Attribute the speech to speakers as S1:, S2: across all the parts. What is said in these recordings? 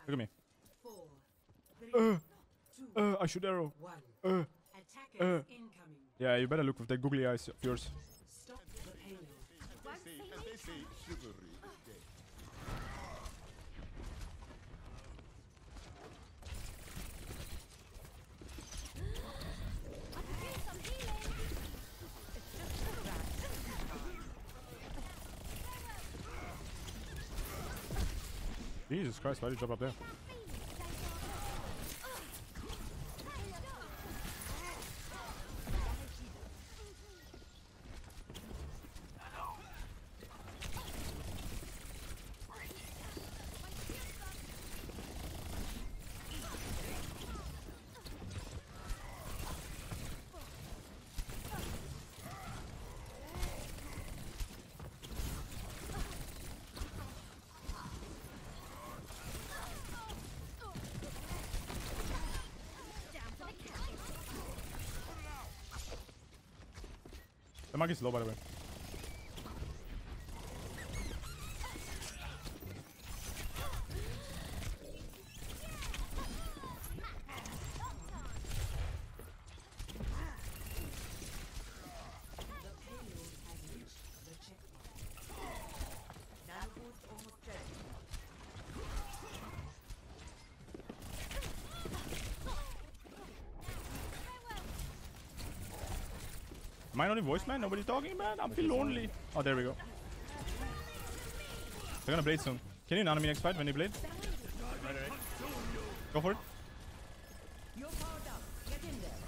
S1: Look at me.
S2: 4, 3, 2,
S1: I shoot arrow.
S2: 1.
S1: Uh.
S2: Attackers incoming.
S1: Yeah, you better look with the googly eyes of yours.
S2: Stop the payload.
S3: As they say, chivalry is dead.
S1: Jesus Christ, why did you drop up there? The monkey's low, by the way.
S2: The payload has reached the checkpoint. Nanobots almost ready.
S1: Am I not in voice, man? Nobody talking, man? I feel lonely. Oh, there we go. They're gonna blade soon. Can you nano me next fight when they blade?
S4: Right.
S1: Go for it.
S2: You're powered up. Get in there.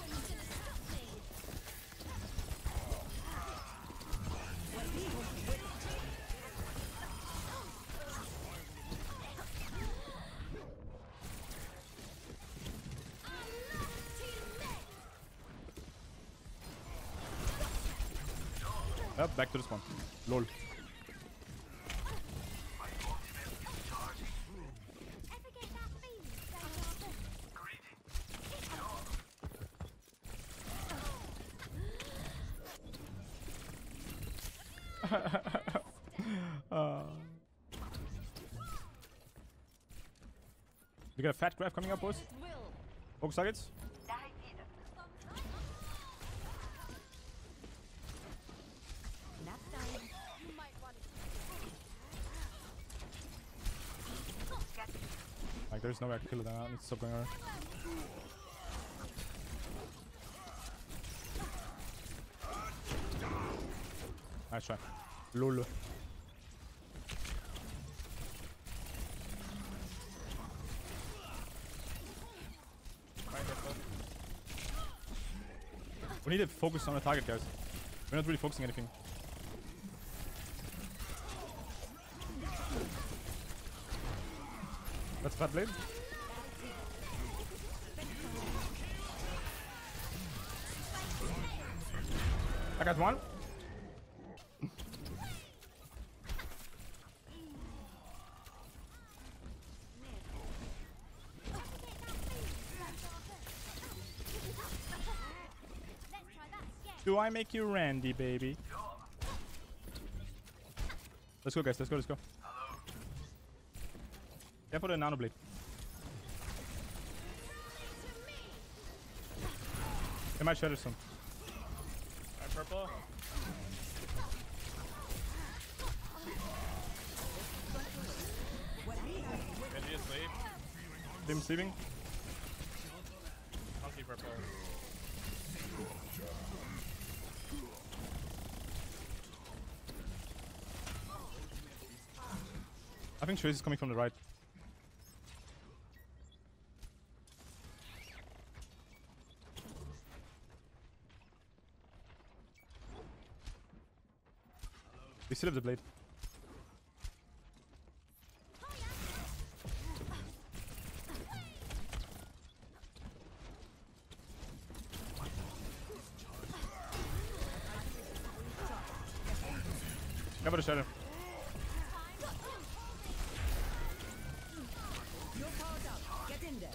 S1: Yep, back to the spawn. Lol. We got a fat graph coming up, boys. Focus targets.
S2: Nap time.
S1: Like, there's no way I can kill it now. I need to stop going around. Nice try. Lol. We need to focus on the target, guys. We're not really focusing anything. That's fat blade. I got one. Do I make you Randy, baby? Let's go, guys. Let's go. Let's go. Yeah, for the nano blade. They might shatter soon.
S4: I'm purple. Genji asleep.
S1: Them sleeping.
S4: Monkey purple.
S1: I think Trace is coming from the right. We still have the blade. Cover the shadow.
S2: You're powered up. Get in there.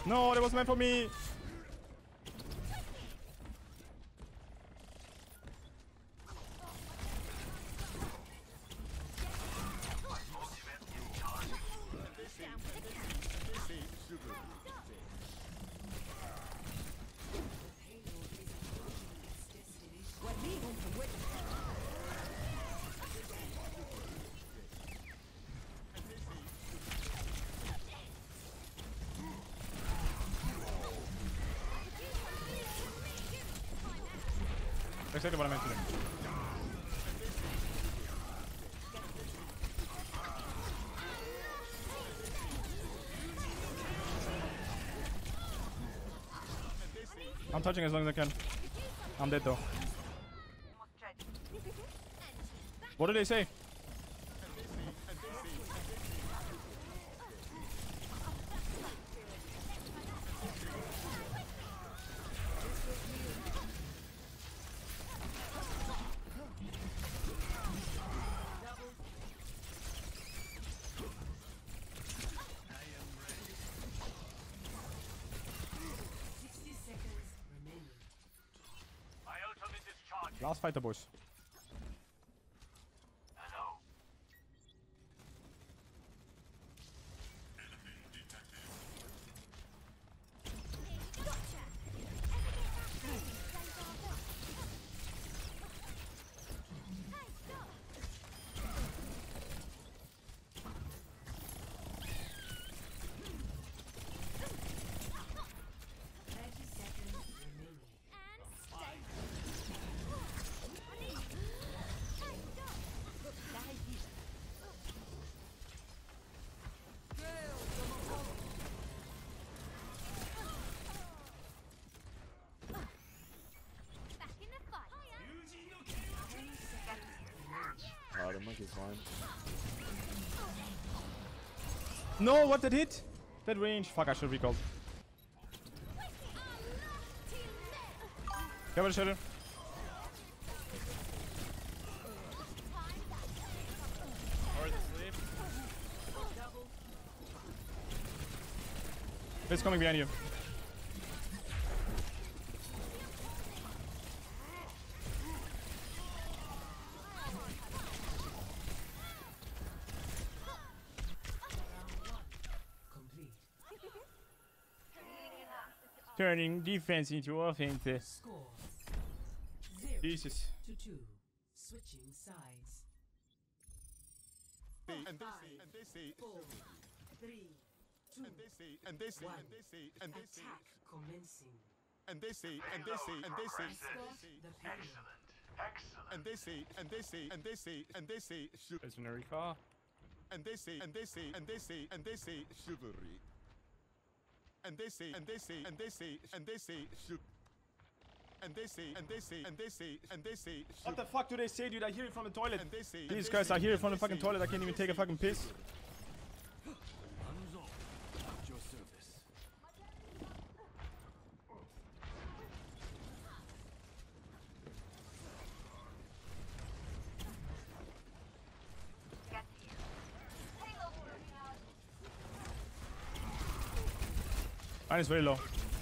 S1: No, that was meant for me. Exactly what I meant to do. I'm touching as long as I can. I'm dead though. What did they say? Last fighter, boys.
S5: The monkey's fine.
S1: No, what did hit? That range. Fuck, I should have recalled. Cover the shadow.
S4: Or the sleep.
S1: It's coming behind you. Turning defense into offense.
S2: Score.
S1: Jesus.
S2: 0-2. Switching sides.
S3: And they say,
S2: 4, 3, 2,
S3: and they say, and they say, and they say, and they say,
S2: attack commencing.
S3: and they say, and they say, and they say,
S2: Escort the payload.
S3: and they say, and they say, and they say, and they say,
S1: Legendary car.
S3: and they say, and they say, and they say, and they say, chivalry. And they say, and they say, and they say, and they say, and they say, and they say, and they say, and they say,
S1: What the fuck do they say, dude? I hear it from the toilet.
S3: and they say,
S1: Jesus Christ, I hear it from the fucking toilet. I can't even take a fucking piss.
S5: At your service.
S1: Mine is very low.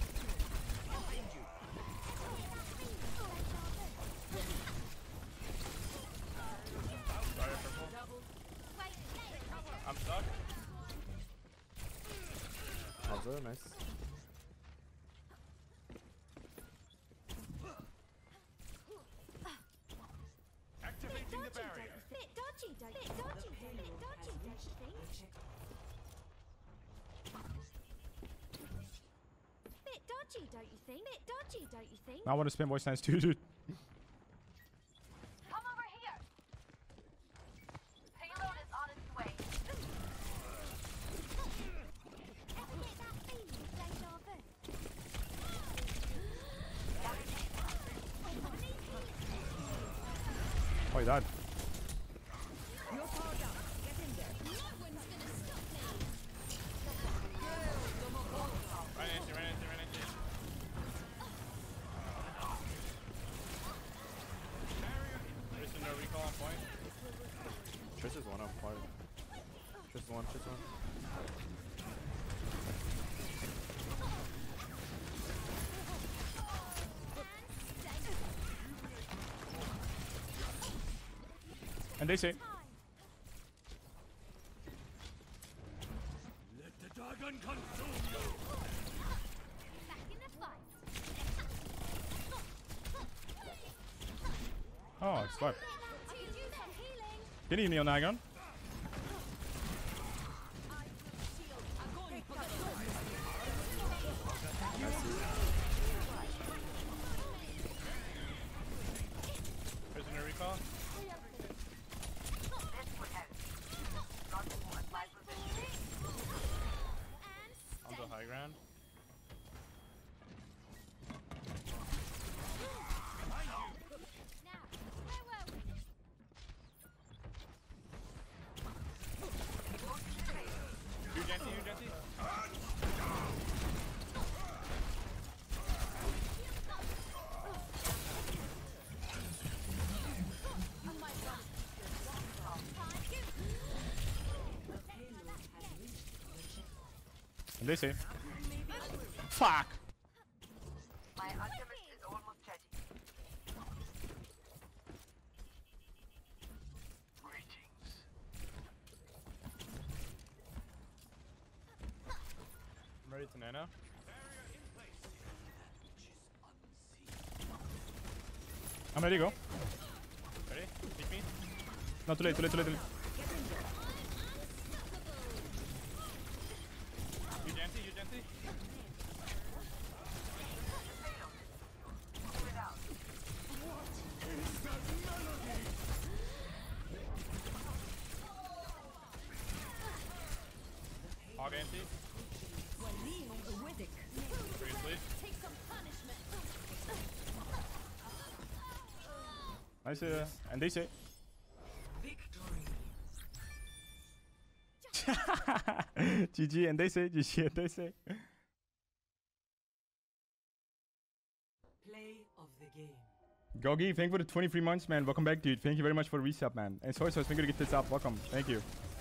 S4: I'm stuck.
S5: Also, nice.
S3: activating the barrier.
S6: Bit dodgy, don't you? Bit dodgy, bit dodgy, don't you think? Bit dodgy, don't you think? Bit dodgy, don't you think?
S1: I want to spin voice lines too, dude.
S6: Come over here. Payload is on its way. Ever get that feeling of deja vu?
S1: Oh, he died.
S2: You're powered up. Get in there.
S6: No one's gonna stop me.
S4: Right into, right into, right into. There's no recall on point.
S5: Trish is one on part. Trish is one, Trish is one.
S1: they say.
S5: Let the dragon consume you.
S6: Back in the fight.
S1: Oh, it's swipe.
S6: To do some healing.
S1: Can you kneel Nagon?
S4: Prisoner recall. On the high ground.
S6: Now, where were we?
S4: You Genty, you Genty.
S1: And they say. Fuck!
S7: My ultimate is almost ready. Greetings.
S4: I'm ready to nano.
S1: I'm ready to go.
S4: Ready? Take me.
S1: No, too late, too late, too late, too late.
S4: You Genty, you Genty. Hog anti. Free sleep.
S2: Take some punishment.
S1: Nice, and they say. GG, and they say. GG, and they say.
S8: Play of the game.
S1: Gogi, thank you for the 23 months, man. Welcome back, dude. Thank you very much for the resub, man. And sorry, thank you to get this up. Welcome. Thank you.